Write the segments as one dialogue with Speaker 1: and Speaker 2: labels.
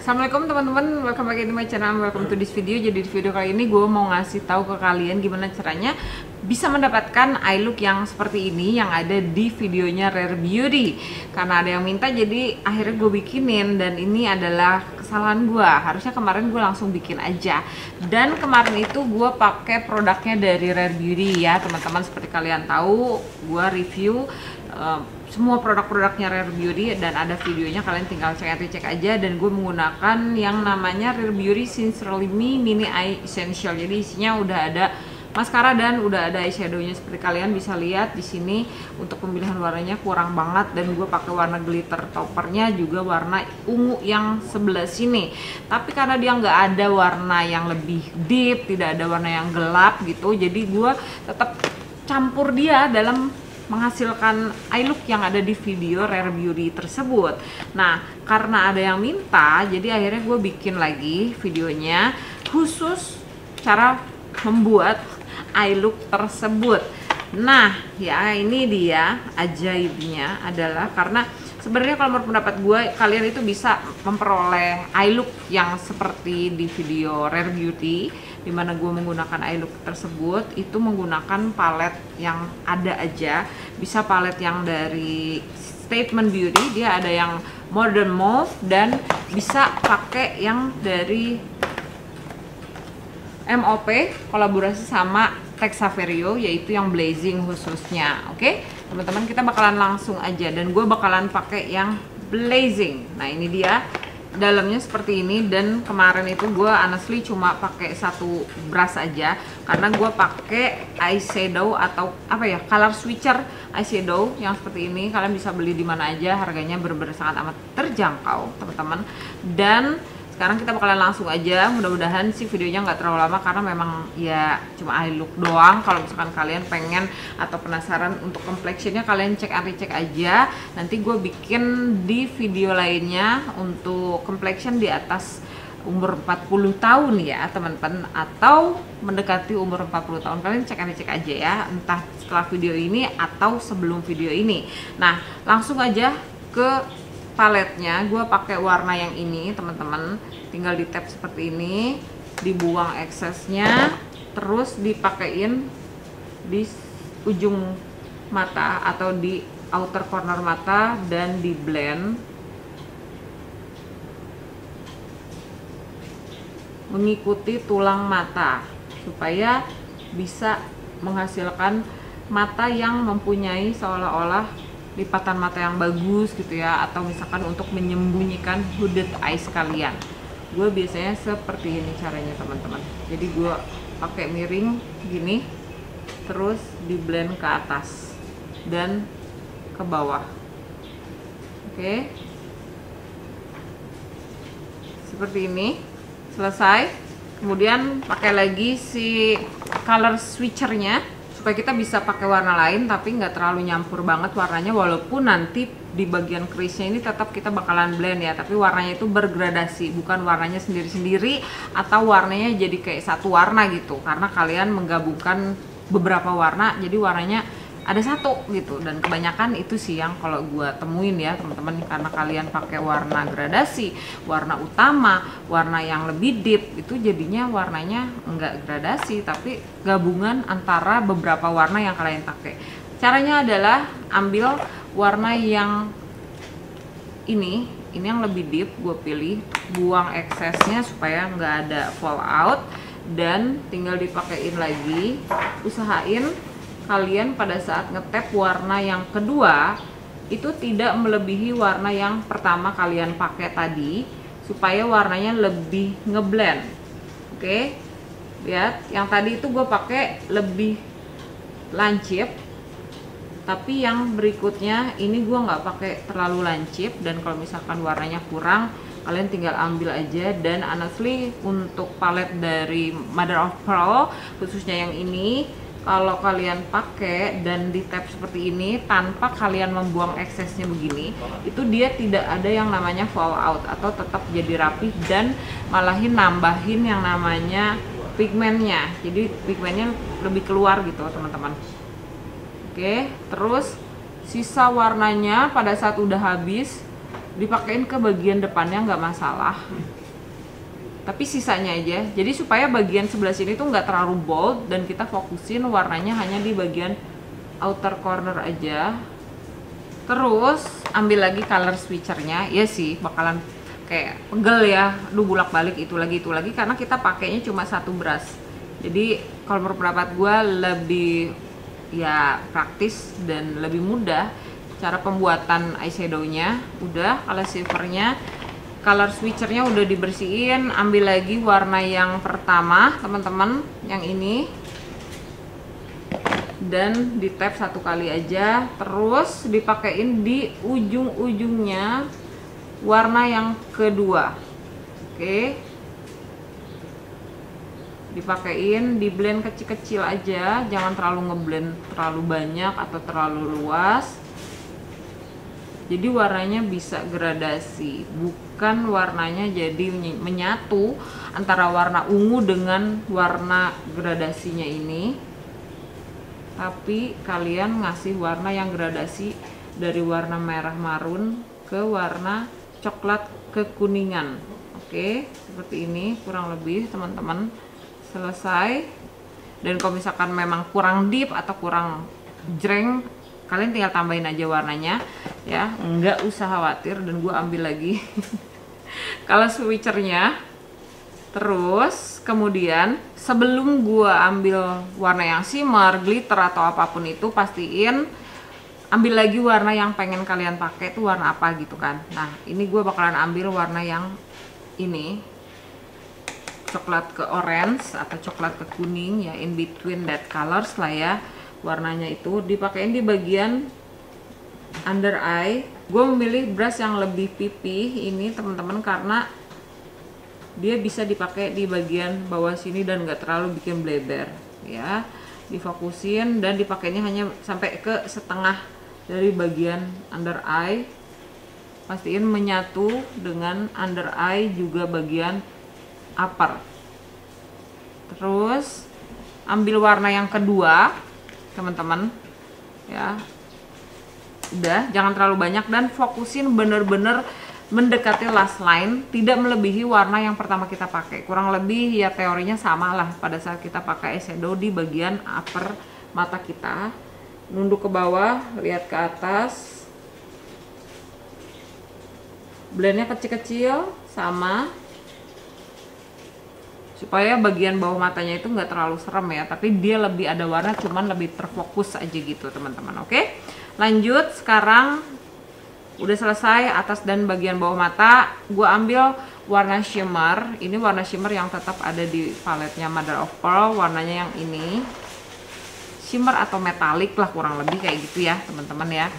Speaker 1: Assalamualaikum teman-teman, welcome back to my channel, welcome to this video. Jadi di video kali ini gue mau ngasih tahu ke kalian gimana caranya bisa mendapatkan eye look yang seperti ini yang ada di videonya Rare Beauty. Karena ada yang minta, jadi akhirnya gue bikinin, dan ini adalah kesalahan gue. Harusnya kemarin gue langsung bikin aja. Dan kemarin itu gue pakai produknya dari Rare Beauty ya teman-teman. Seperti kalian tahu, gue review semua produk-produknya Rare Beauty dan ada videonya, kalian tinggal cek aja. Dan gue menggunakan yang namanya Rare Beauty Sincerely Me Mini Eye Essential. Jadi isinya udah ada maskara dan udah ada eyeshadownya, seperti kalian bisa lihat di sini. Untuk pemilihan warnanya kurang banget, dan gue pakai warna glitter toppernya juga warna ungu yang sebelah sini. Tapi karena dia nggak ada warna yang lebih deep, tidak ada warna yang gelap gitu, jadi gue tetap campur dia dalam menghasilkan eye look yang ada di video Rare Beauty tersebut. Nah, karena ada yang minta, jadi akhirnya gue bikin lagi videonya khusus cara membuat eye look tersebut. Nah, ya ini dia ajaibnya adalah karena sebenarnya kalau menurut pendapat gue, kalian itu bisa memperoleh eye look yang seperti di video Rare Beauty, dimana gue menggunakan eye look tersebut itu menggunakan palet yang ada aja. Bisa palet yang dari Statement Beauty, dia ada yang Modern Mauve, dan bisa pakai yang dari MOP kolaborasi sama Texaverio, yaitu yang blazing khususnya. Oke, teman-teman, kita bakalan langsung aja, dan gue bakalan pakai yang blazing. Nah, ini dia dalamnya seperti ini. Dan kemarin itu gue honestly cuma pakai satu brush aja, karena gue pakai eyeshadow atau apa ya, color switcher eyeshadow yang seperti ini. Kalian bisa beli di mana aja, harganya bener-bener sangat amat terjangkau teman-teman. Dan sekarang kita bakalan langsung aja, mudah-mudahan sih videonya nggak terlalu lama, karena memang ya cuma eye look doang. Kalau misalkan kalian pengen atau penasaran untuk complexionnya, kalian cek aja. Nanti gue bikin di video lainnya untuk complexion di atas umur 40 tahun ya teman-teman, atau mendekati umur 40 tahun. Kalian cek aja ya, entah setelah video ini atau sebelum video ini. Nah, langsung aja ke paletnya. Gue pakai warna yang ini teman-teman, tinggal di tap seperti ini, dibuang eksesnya, terus dipakein di ujung mata atau di outer corner mata, dan di blend mengikuti tulang mata supaya bisa menghasilkan mata yang mempunyai seolah-olah lipatan mata yang bagus gitu ya, atau misalkan untuk menyembunyikan hooded eyes kalian. Gue biasanya seperti ini caranya teman-teman. Jadi gue pakai miring gini, terus di blend ke atas dan ke bawah. Oke, seperti ini. Selesai. Kemudian pakai lagi si color switchernya supaya kita bisa pakai warna lain tapi nggak terlalu nyampur banget warnanya, walaupun nanti di bagian crease-nya ini tetap kita bakalan blend ya, tapi warnanya itu bergradasi, bukan warnanya sendiri-sendiri atau warnanya jadi kayak satu warna gitu, karena kalian menggabungkan beberapa warna jadi warnanya ada satu gitu. Dan kebanyakan itu sih yang kalau gue temuin ya teman-teman, karena kalian pakai warna gradasi, warna utama, warna yang lebih deep, itu jadinya warnanya enggak gradasi tapi gabungan antara beberapa warna yang kalian pakai. Caranya adalah ambil warna yang ini yang lebih deep, gue pilih, buang eksesnya supaya nggak ada fallout, dan tinggal dipakein lagi. Usahain kalian pada saat ngetap warna yang kedua itu tidak melebihi warna yang pertama kalian pakai tadi, supaya warnanya lebih ngeblend. Oke, lihat yang tadi itu gue pakai lebih lancip, tapi yang berikutnya ini gue nggak pakai terlalu lancip. Dan kalau misalkan warnanya kurang, kalian tinggal ambil aja. Dan honestly untuk palet dari Mother of Pearl khususnya yang ini, kalau kalian pakai dan di tap seperti ini tanpa kalian membuang eksesnya begini, itu dia tidak ada yang namanya fallout atau tetap jadi rapi, dan malahin nambahin yang namanya pigmennya. Jadi pigmennya lebih keluar gitu teman-teman. Oke, terus sisa warnanya pada saat udah habis dipakein ke bagian depannya nggak masalah, tapi sisanya aja. Jadi supaya bagian sebelah sini tuh nggak terlalu bold dan kita fokusin warnanya hanya di bagian outer corner aja. Terus ambil lagi color switchernya. Ya sih bakalan kayak pegel ya, bolak balik itu lagi karena kita pakainya cuma satu brush. Jadi kalau menurut pendapat gue lebih ya praktis dan lebih mudah cara pembuatan eyeshadownya. Udah, color silvernya, color switchernya udah dibersihin. Ambil lagi warna yang pertama teman-teman, yang ini, dan di tap satu kali aja. Terus dipakein di ujung-ujungnya warna yang kedua. Oke, dipakein, di blend kecil-kecil aja, jangan terlalu ngeblend terlalu banyak atau terlalu luas. Jadi warnanya bisa gradasi, bukan warnanya jadi menyatu antara warna ungu dengan warna gradasinya ini, tapi kalian ngasih warna yang gradasi dari warna merah marun ke warna coklat kekuningan. Oke, seperti ini kurang lebih teman-teman. Selesai. Dan kalau misalkan memang kurang deep atau kurang jreng, kalian tinggal tambahin aja warnanya ya, nggak usah khawatir. Dan gue ambil lagi kalau switchernya. Terus kemudian sebelum gue ambil warna yang shimmer, glitter atau apapun itu, pastiin ambil lagi warna yang pengen kalian pakai itu warna apa gitu kan. Nah ini gue bakalan ambil warna yang ini, coklat ke orange atau coklat ke kuning ya, in between that colors lah ya. Warnanya itu dipakein di bagian under eye. Gue memilih brush yang lebih pipih ini teman-teman karena dia bisa dipakai di bagian bawah sini dan gak terlalu bikin bleber ya. Difokusin dan dipakainya hanya sampai ke setengah dari bagian under eye. Pastiin menyatu dengan under eye juga bagian upper. Terus ambil warna yang kedua teman-teman ya. Udah, jangan terlalu banyak dan fokusin bener-bener mendekati last line, tidak melebihi warna yang pertama kita pakai. Kurang lebih ya teorinya sama lah pada saat kita pakai eyeshadow di bagian upper mata kita. Nunduk ke bawah, lihat ke atas, blendnya kecil-kecil sama, supaya bagian bawah matanya itu nggak terlalu serem ya, tapi dia lebih ada warna, cuman lebih terfokus aja gitu teman-teman. Oke, lanjut. Sekarang udah selesai atas dan bagian bawah mata. Gue ambil warna shimmer. Ini warna shimmer yang tetap ada di paletnya Mother of Pearl. Warnanya yang ini, shimmer atau metalik lah kurang lebih kayak gitu ya teman-teman ya.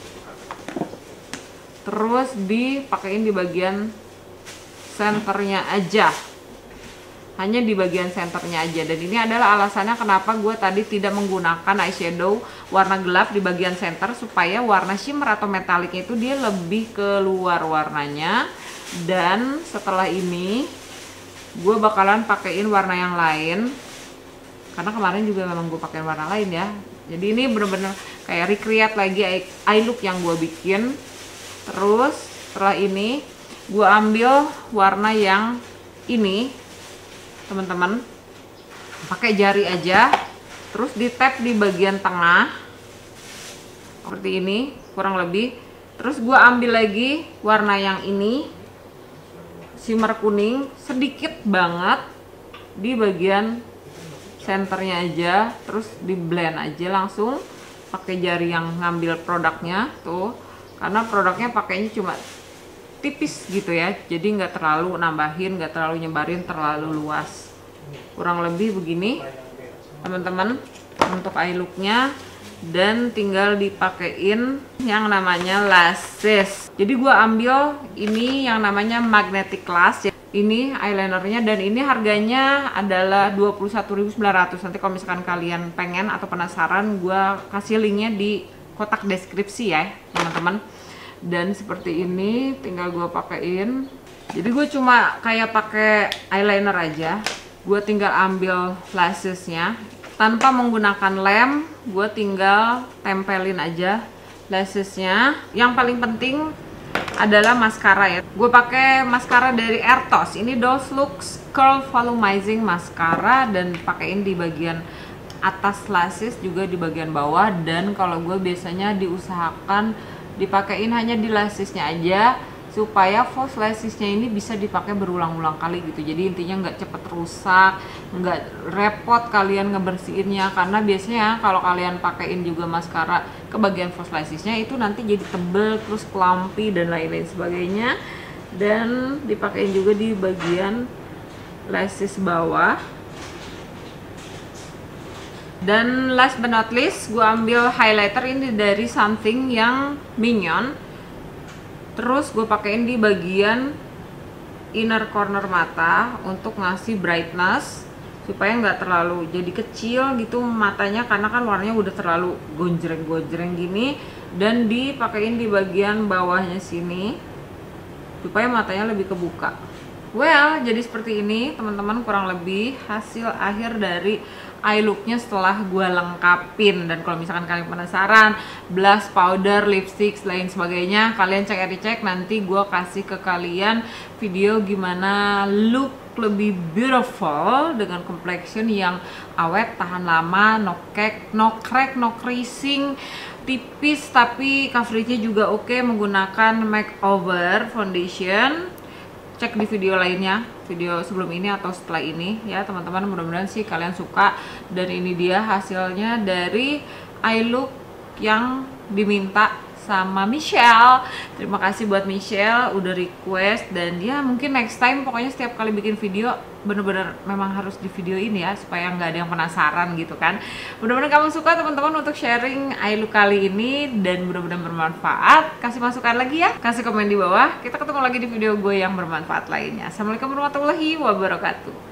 Speaker 1: Terus dipakein di bagian senternya aja, hanya di bagian senternya aja. Dan ini adalah alasannya kenapa gue tadi tidak menggunakan eyeshadow warna gelap di bagian center, supaya warna shimmer atau metaliknya itu dia lebih keluar warnanya. Dan setelah ini gue bakalan pakein warna yang lain, karena kemarin juga memang gue pakai warna lain ya. Jadi ini bener-bener kayak recreate lagi eye look yang gue bikin. Terus setelah ini gue ambil warna yang ini teman-teman, pakai jari aja, terus di tap di bagian tengah seperti ini kurang lebih. Terus gue ambil lagi warna yang ini, shimmer kuning, sedikit banget di bagian senternya aja, terus di blend aja langsung pakai jari yang ngambil produknya tuh, karena produknya pakainya cuma tipis gitu ya, jadi nggak terlalu nambahin, nggak terlalu nyebarin terlalu luas. Kurang lebih begini teman-teman untuk eye looknya. Dan tinggal dipakein yang namanya lashes. Jadi gue ambil ini yang namanya magnetic lash. Ini eyelinernya, dan ini harganya adalah 21.900. Nanti kalau misalkan kalian pengen atau penasaran, gue kasih linknya di kotak deskripsi ya teman-teman. Dan seperti ini tinggal gue pakein. Jadi gue cuma kayak pakai eyeliner aja. Gue tinggal ambil lashesnya tanpa menggunakan lem, gue tinggal tempelin aja lashesnya. Yang paling penting adalah maskara ya. Gue pakai maskara dari Airtos. Ini Dolce Lux Curl Volumizing Mascara dan pakein di bagian atas lashes juga di bagian bawah. Dan kalau gue biasanya diusahakan dipakein hanya di lashesnya aja supaya false lashesnya ini bisa dipakai berulang-ulang kali gitu. Jadi intinya nggak cepet rusak, nggak repot kalian ngebersihinnya, karena biasanya kalau kalian pakein juga maskara ke bagian false lashesnya itu nanti jadi tebel terus clumpy dan lain-lain sebagainya. Dan dipakein juga di bagian lashes bawah. Dan last but not least, gue ambil highlighter ini dari Something yang Minion. Terus gue pakein di bagian inner corner mata untuk ngasih brightness supaya nggak terlalu jadi kecil gitu matanya, karena kan warnanya udah terlalu gonjreng-gonjreng gini. Dan dipakein di bagian bawahnya sini supaya matanya lebih kebuka. Well, jadi seperti ini teman-teman kurang lebih hasil akhir dari eye looknya setelah gue lengkapin. Dan kalau misalkan kalian penasaran blush, powder, lipstick, lain sebagainya, kalian cek nanti gue kasih ke kalian video gimana look lebih beautiful dengan complexion yang awet, tahan lama, no crack, no creasing, tipis tapi coveragenya juga oke, menggunakan makeover foundation. Cek di video lainnya, video sebelum ini atau setelah ini ya teman-teman. Mudah-mudahan sih kalian suka. Dan ini dia hasilnya dari eye look yang diminta sama Michelle. Terima kasih buat Michelle udah request. Dan ya mungkin next time pokoknya setiap kali bikin video bener-bener memang harus di videoin ya, supaya nggak ada yang penasaran gitu kan. Mudah-mudahan kamu suka teman-teman untuk sharing eye look kali ini dan mudah-mudahan bermanfaat. Kasih masukan lagi ya, kasih komen di bawah. Kita ketemu lagi di video gue yang bermanfaat lainnya. Assalamualaikum warahmatullahi wabarakatuh.